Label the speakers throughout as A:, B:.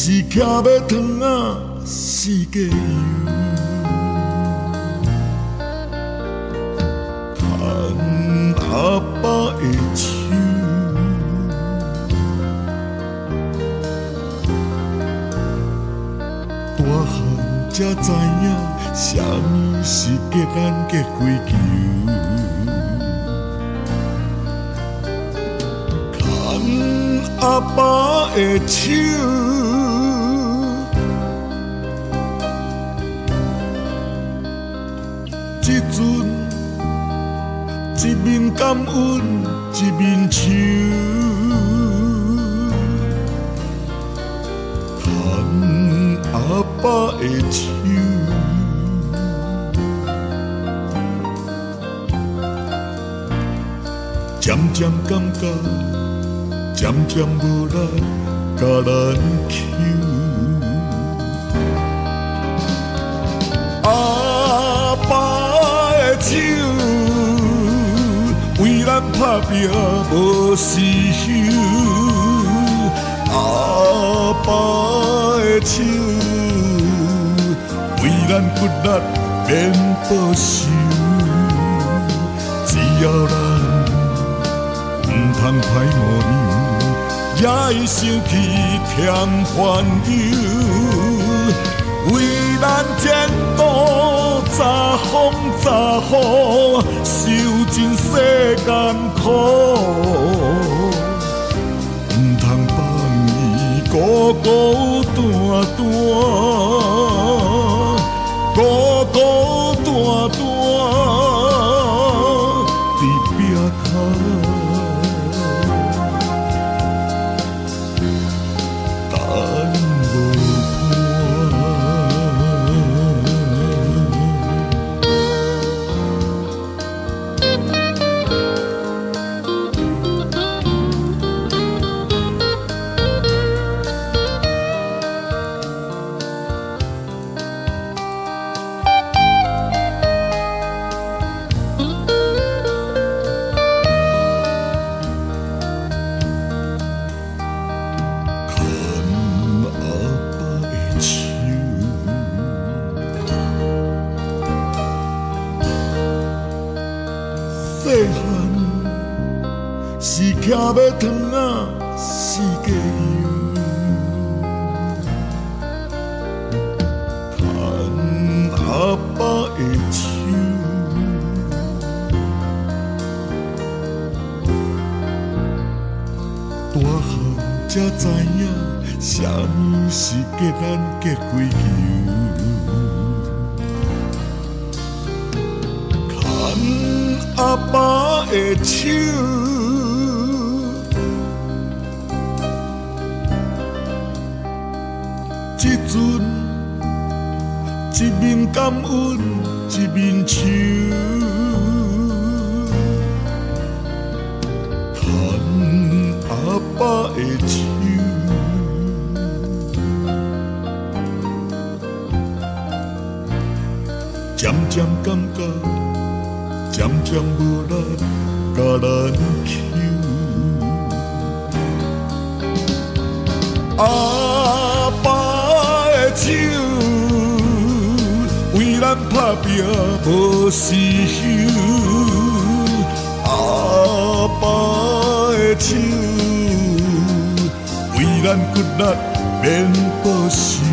A: 是徛要糖仔四界游，牵阿爸的手，大汉才知影，啥物是结咱结归球。阿爸的手，这阵一面感恩，一面愁，牵阿爸的手，渐渐感觉。渐渐无力，甲咱求。阿爸的手，为咱打拼无时休。阿爸的手，为咱骨力免报仇。只要咱唔通歹模样。也会想起添烦忧，为咱前途早风早雨，受尽世间苦，唔通放伊孤孤单单，孤孤单单伫壁头。细汉是徛要糖仔四界游，牵阿爸的手，大汉才知影，啥物是结咱结归球。阿爸的手，这阵一面感恩，一面愁，牵阿爸的手，渐渐感觉。渐渐无力，甲咱求。阿爸的手，为咱打拼无时休。阿爸的手，为咱骨力免报仇。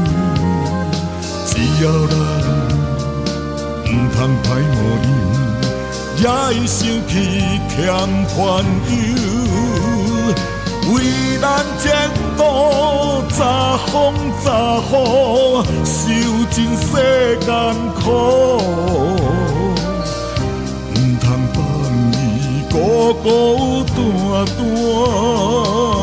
A: 只要咱唔通歹模样。也会想起添烦忧，为咱前途早风早雨，受尽世间苦，唔通放伊孤孤单单。